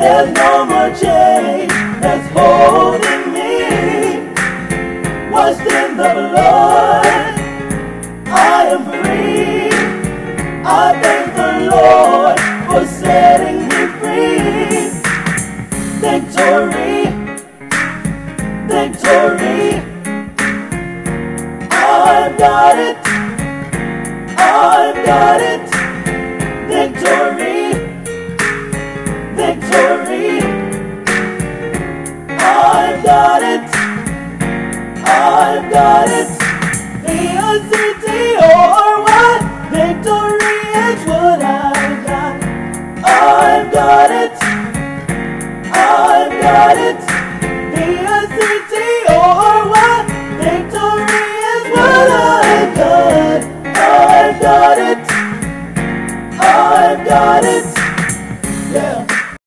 There's no more chain that's holding me. Washed in the blood, I am free. I thank the Lord for setting me free. Victory, victory. I've got it, I've got it. Victory, victory. I've got it, I've got it. V-O-C-T or what? Victory is what I've got. I've got it, I've got it.